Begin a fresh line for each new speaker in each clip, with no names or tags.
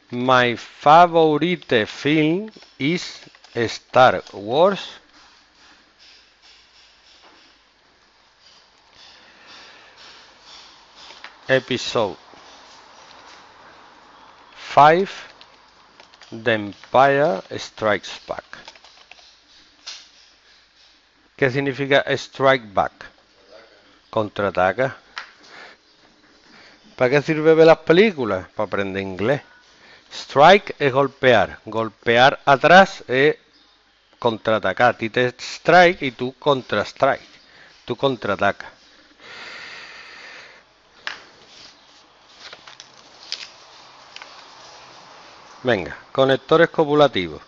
My favorite film is Star Wars Episode 5, The Empire Strikes Back. ¿Qué significa strike back? Contraataca. ¿Para qué sirve ver las películas? Para aprender inglés. Strike es golpear. Golpear atrás es contraatacar. A ti te strike y tú contra strike. Tú contraatacas. Venga, conectores copulativos.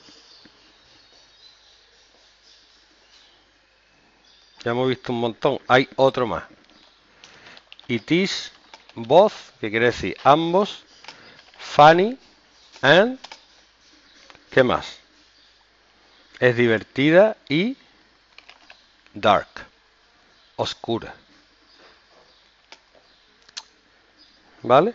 Ya hemos visto un montón. Hay otro más. It is both, que quiere decir ambos. Funny and... ¿qué más? Es divertida y dark. Oscura. ¿Vale?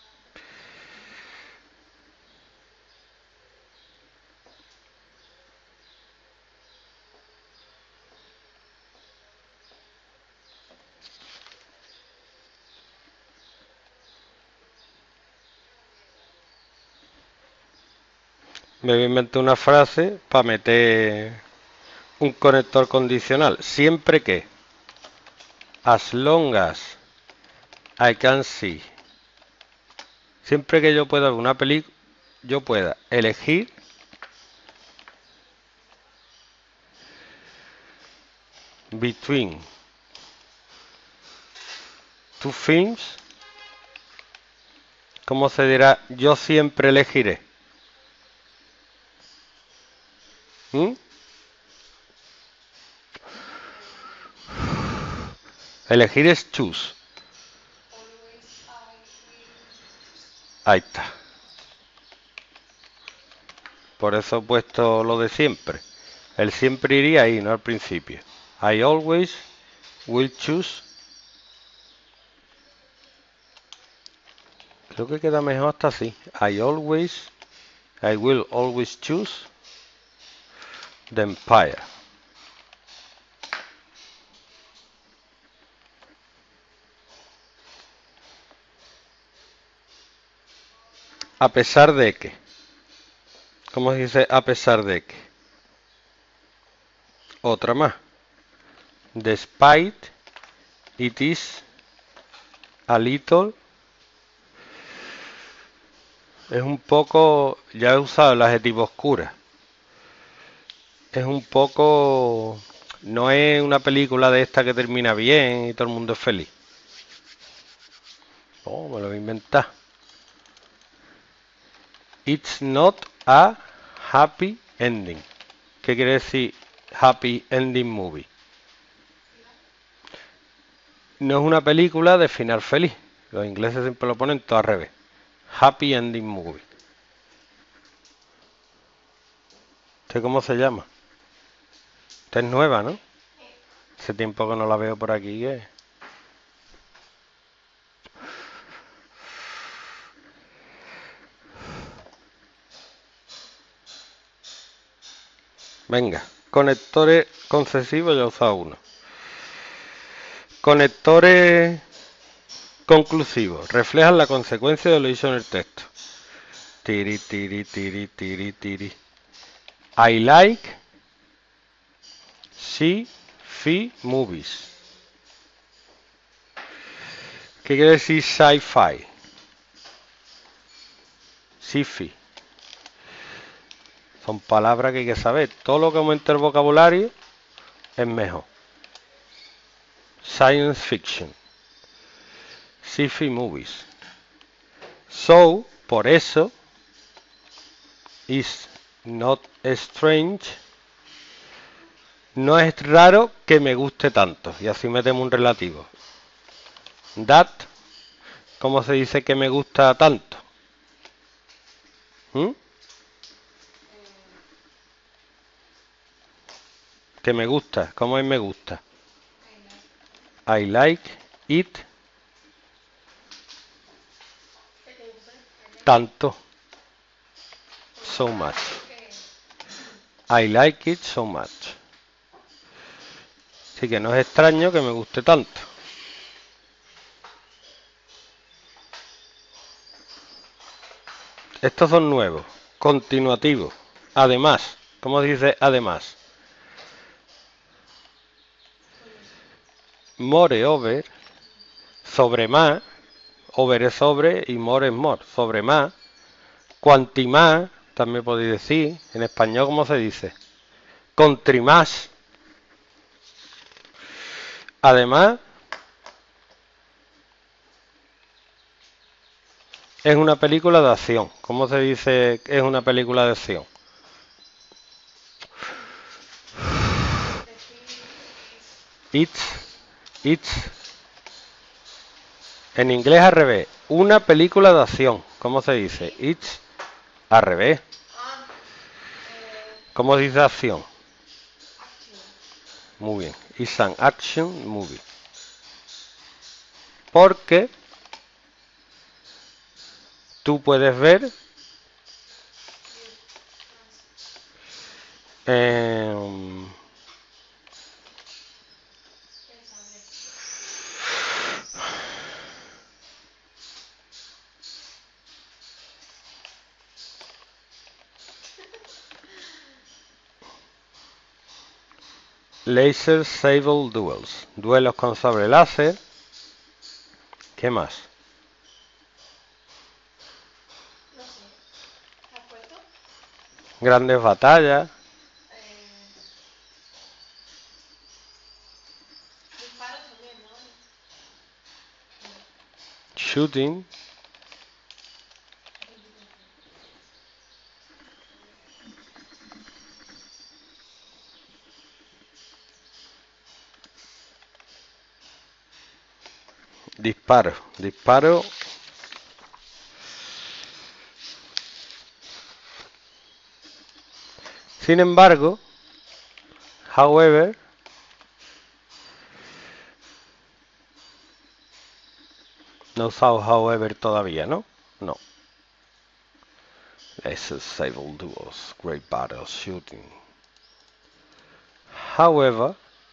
Me voy a inventar una frase para meter un conector condicional. Siempre que, as long as I can see, siempre que yo pueda ver una película, yo pueda elegir between two films. ¿Cómo se dirá? Yo siempre elegiré. ¿Mm? Elegir es choose. Ahí está. Por eso he puesto lo de siempre. El siempre iría ahí, no al principio. I always will choose. Creo que queda mejor hasta así. I will always choose the Empire. A pesar de que. ¿Cómo se dice a pesar de que? Otra más. Despite it is a little. Es un poco. Ya he usado el adjetivo oscura. Es un poco. No es una película de esta que termina bien y todo el mundo es feliz. Oh, me lo voy a inventar. It's not a happy ending. ¿Qué quiere decir happy ending movie? No es una película de final feliz. Los ingleses siempre lo ponen todo al revés. Happy ending movie. ¿Usted cómo se llama? Esta es nueva, ¿no? Hace tiempo que no la veo por aquí. Venga, conectores concesivos, ya he usado uno. Conectores conclusivos. Reflejan la consecuencia de lo dicho en el texto. Tiri, tiri, tiri, tiri, tiri. I like sci-fi movies. ¿Qué quiere decir sci-fi? Sci-fi. Son palabras que hay que saber. Todo lo que aumente el vocabulario es mejor. Science fiction. Sci-fi movies. So, por eso, is not strange. No es raro que me guste tanto. Y así metemos un relativo. That, ¿cómo se dice que me gusta tanto? ¿Mm? Que me gusta. ¿Cómo es me gusta? I like it tanto. so much. I like it so much. Así que no es extraño que me guste tanto. Estos son nuevos. Continuativos. Además. ¿Cómo dice además? Moreover. Sobre más. Over es sobre y more es more. Sobre más. Cuantimás. También podéis decir. En español, ¿cómo se dice? Contrimás. Además. Es una película de acción. ¿Cómo se dice es una película de acción? It's. En inglés al revés. Una película de acción. ¿Cómo se dice? It's al revés. ¿Cómo dice acción? Muy bien. It's an action movie. Porque tú puedes ver laser sable duels. Duelos con sable láser. ¿Qué más? Grandes batallas. Shooting. Disparo. Sin embargo, however, no he usado however todavía, ¿no? No. Laser sable duels, great battles, shooting. However,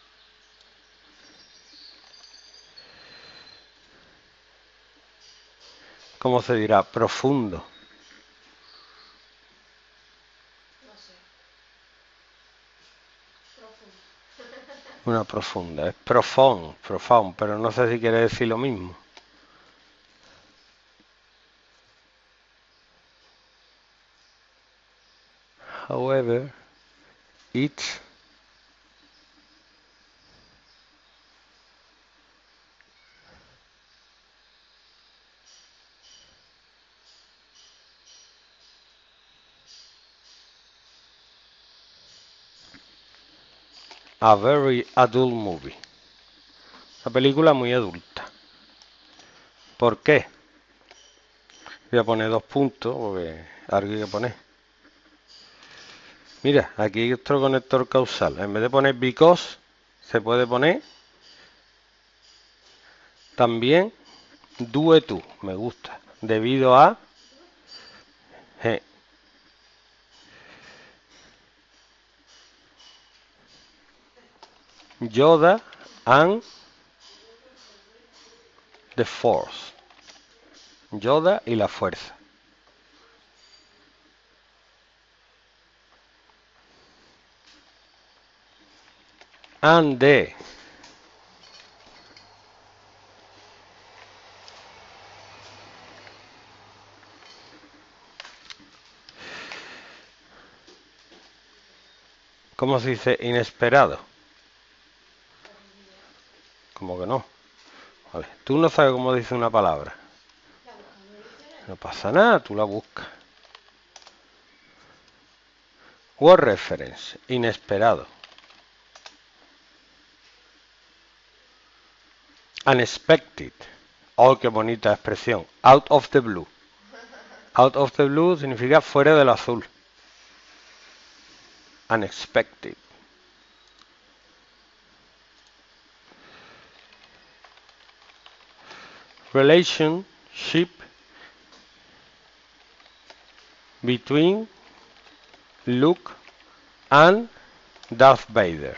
¿cómo se dirá? Profundo. Una profunda. Es profound, pero no sé si quiere decir lo mismo. However, it's a very adult movie. Una película muy adulta. ¿Por qué? Voy a poner 2 puntos porque algo hay que poner. Mira, aquí hay otro conector causal. En vez de poner because, se puede poner también due to. Me gusta. Debido a Yoda and the Force. Yoda y la fuerza. And the. ¿Cómo se dice inesperado? ¿Cómo que no? Vale. Tú no sabes cómo dice una palabra. No pasa nada, tú la buscas. Word reference, inesperado. Unexpected. Oh, qué bonita expresión. Out of the blue. Out of the blue significa fuera del azul. Unexpected. Relationship between Luke and Darth Vader.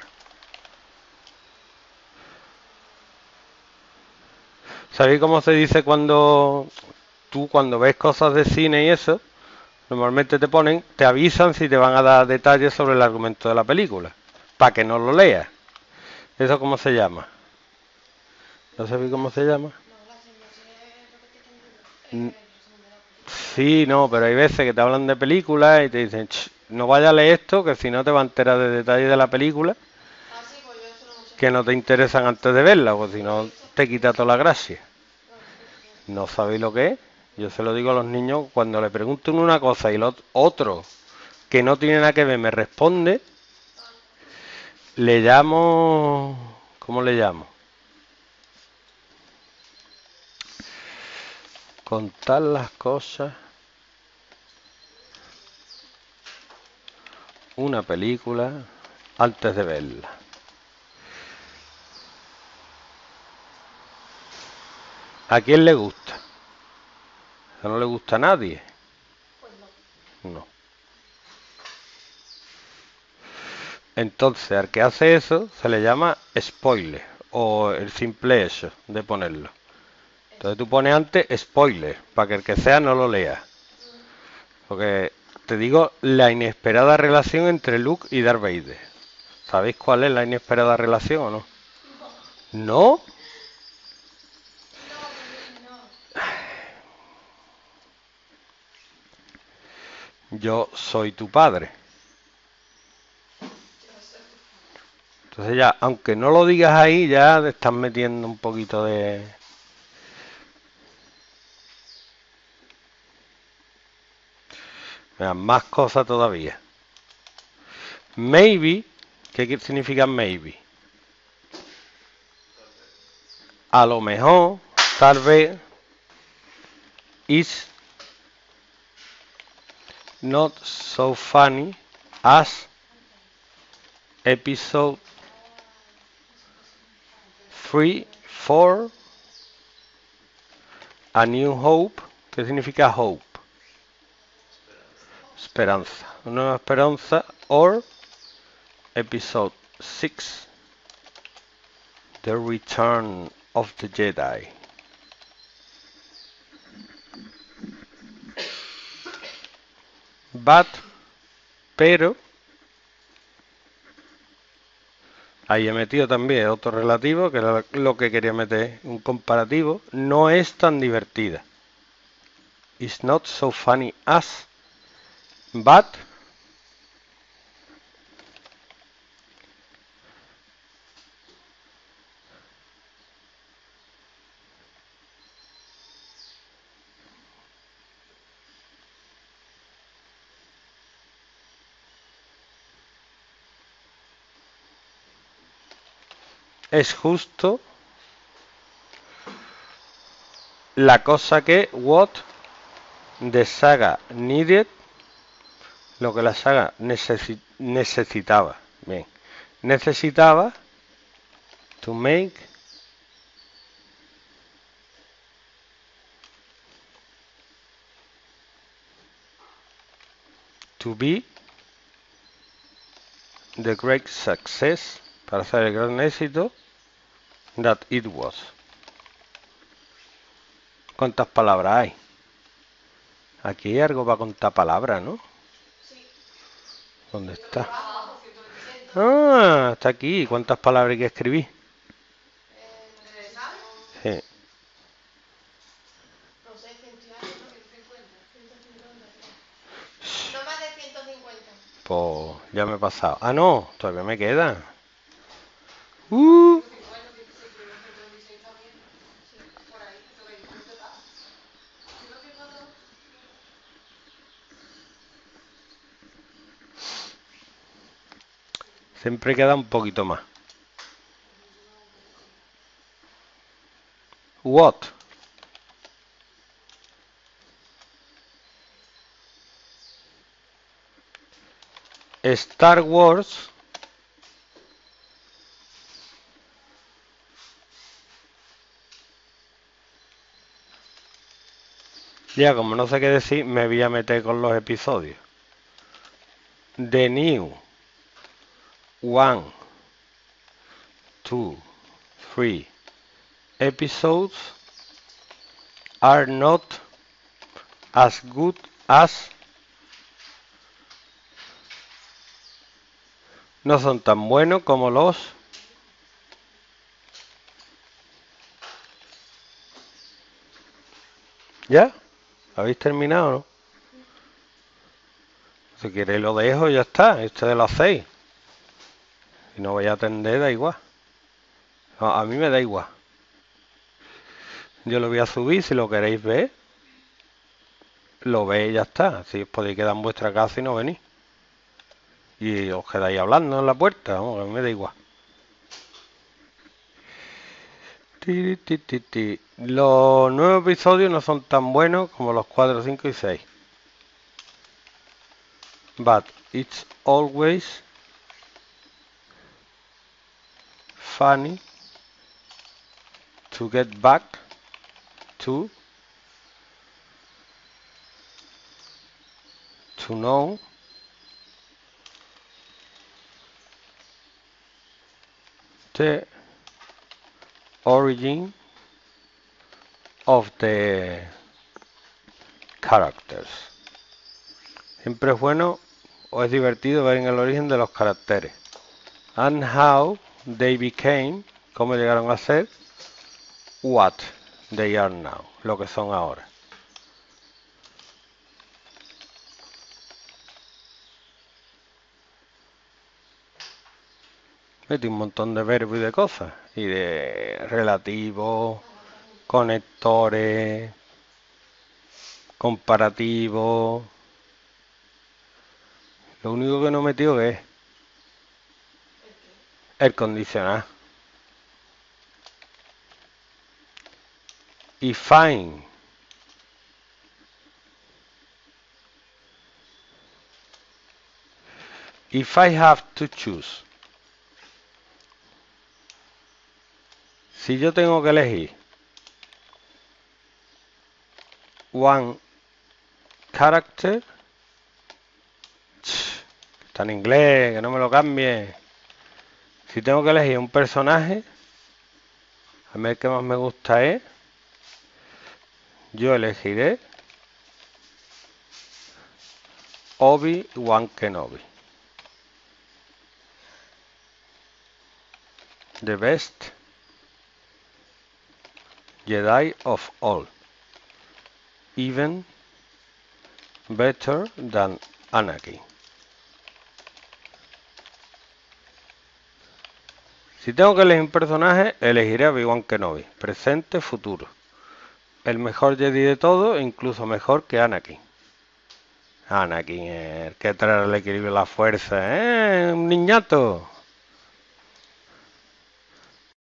¿Sabéis cómo se dice cuando cuando ves cosas de cine y eso? Normalmente te avisan si te van a dar detalles sobre el argumento de la película, para que no lo leas. ¿Eso cómo se llama? ¿No sabéis cómo se llama? Sí, no, pero hay veces que te hablan de películas y te dicen, no vayas a leer esto, que si no te va a enterar de detalles de la película que no te interesan antes de verla, porque si no te quita toda la gracia. ¿No sabéis lo que es? Yo se lo digo a los niños cuando le preguntan una cosa y el otro que no tiene nada que ver me responde, le llamo... ¿Cómo le llamo? Contar las cosas. Una película antes de verla. ¿A quién le gusta? ¿A no le gusta a nadie? No. Entonces, al que hace eso se le llama spoiler o el simple hecho de ponerlo. Entonces tú pones antes spoiler para que el que sea no lo lea. Porque te digo la inesperada relación entre Luke y Darth Vader. ¿Sabéis cuál es la inesperada relación o no? ¿No? Yo soy tu padre. Entonces ya, aunque no lo digas ahí, ya te estás metiendo un poquito de... Más cosas todavía. Maybe, ¿qué significa maybe? A lo mejor, tal vez, is not so funny as episode 3, 4, A New Hope. ¿Qué significa hope? Esperanza. Una nueva esperanza. Or episode 6, The Return of the Jedi. But, pero, ahí he metido también otro relativo, que era lo que quería meter, un comparativo, no es tan divertida. It's not so funny as, but, es justo la cosa que what the saga needed, lo que la saga necesitaba. Bien, necesitaba to make to be the great success, para hacer el gran éxito that it was. ¿Cuántas palabras hay? Aquí hay algo para contar palabras, ¿no? ¿Dónde está? Ah, está aquí. ¿Cuántas palabras hay que escribir? Sí.
No más de 150.
Pues ya me he pasado. Ah, no, todavía me queda. Uh, siempre queda un poquito más. What? Star Wars ya como no sé qué decir, me voy a meter con los episodios. The new 1, 2, 3 episodes are not as good as. No son tan buenos como los. ¿Ya? ¿Habéis terminado o no? Si queréis lo dejo y ya está. Ustedes lo hacéis. Si no voy a atender, da igual. No, a mí me da igual. Yo lo voy a subir, si lo queréis ver, lo veis y ya está. Si os podéis quedar en vuestra casa y no venís. Y os quedáis hablando en la puerta, vamos, a mí me da igual. Los nuevos episodios no son tan buenos como los 4, 5 y 6. But it's always funny to get back to know the origin of the characters. Siempre es bueno o es divertido ver en el origen de los caracteres. And how they became, cómo llegaron a ser, what they are now, lo que son ahora. Metí un montón de verbos y de cosas, y de relativos, conectores, comparativos. Lo único que no metió es el condicional. Y find. If I have to choose. Si yo tengo que elegir one character, está en inglés, que no me lo cambie. Si tengo que elegir un personaje, a mí el que más me gusta es, yo elegiré Obi-Wan Kenobi. The best Jedi of all. Even better than Anakin. Si tengo que elegir un personaje, elegiré a Obi-Wan Kenobi. Presente, futuro. El mejor Jedi de todos, incluso mejor que Anakin. Anakin, el que trae el equilibrio de la fuerza, un niñato.